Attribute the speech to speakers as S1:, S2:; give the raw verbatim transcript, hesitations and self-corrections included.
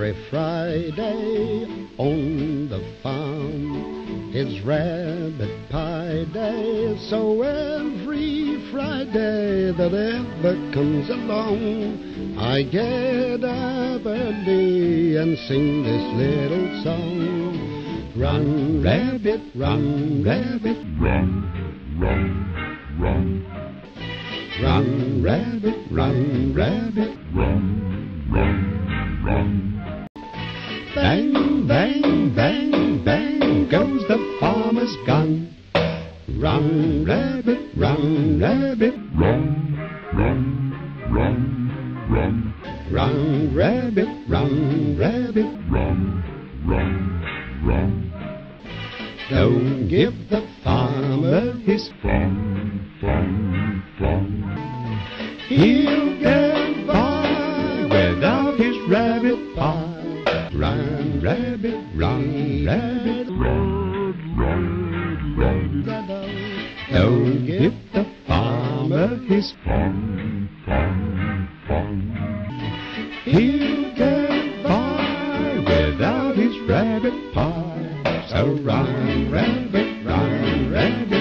S1: every Friday on the farm is rabbit pie day. So every Friday that ever comes along, I get up early and sing this little song. Run, rabbit, run, rabbit,
S2: Run, run, run.
S1: run, rabbit, run, rabbit.
S2: Run, run, run.
S1: Bang, bang, bang, bang goes the farmer's gun. Run, rabbit, run, rabbit,
S2: Run, run, run, run.
S1: run, rabbit, run, rabbit.
S2: Run, run, run.
S1: Don't give the farmer his
S2: Fun, fun, fun.
S1: He'll get by without his rabbit pie. Run, rabbit, run, rabbit.
S2: Run, run, run.
S1: Don't give the farmer his
S2: Fun, fun, fun.
S1: He'll get by without his rabbit pie. So run, rabbit, run, rabbit.